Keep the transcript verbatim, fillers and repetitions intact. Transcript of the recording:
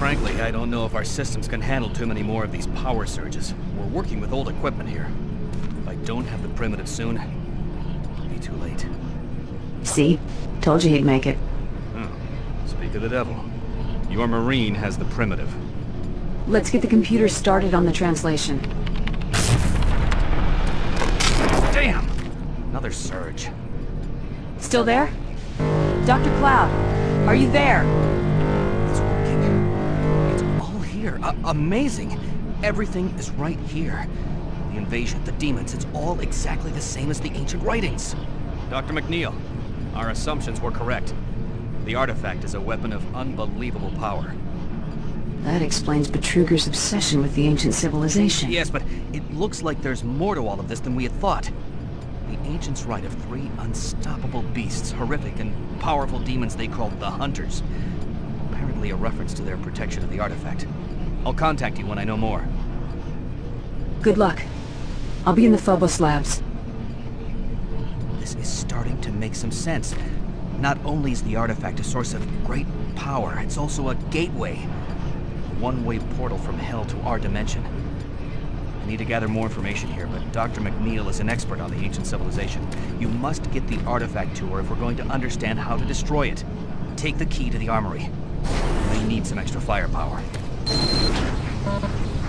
Frankly, I don't know if our systems can handle too many more of these power surges. We're working with old equipment here. If I don't have the primitive soon, it'll be too late. See? Told you he'd make it. Oh, speak of the devil. Your Marine has the primitive. Let's get the computer started on the translation. Damn! Another surge. Still there? Doctor Cloud, are you there? It's working. It's all here. A amazing. Everything is right here. The invasion, the demons, it's all exactly the same as the ancient writings. Doctor McNeil, our assumptions were correct. The artifact is a weapon of unbelievable power. That explains Betruger's obsession with the ancient civilization. Yes, but it looks like there's more to all of this than we had thought. The ancients write of three unstoppable beasts, horrific and powerful demons they called the Hunters. Apparently a reference to their protection of the artifact. I'll contact you when I know more. Good luck. I'll be in the Phobos labs. This is starting to make some sense. Not only is the artifact a source of great power, it's also a gateway. A one-way portal from hell to our dimension. I need to gather more information here, but Doctor McNeil is an expert on the ancient civilization. You must get the artifact to her if we're going to understand how to destroy it. Take the key to the armory. We may need some extra firepower.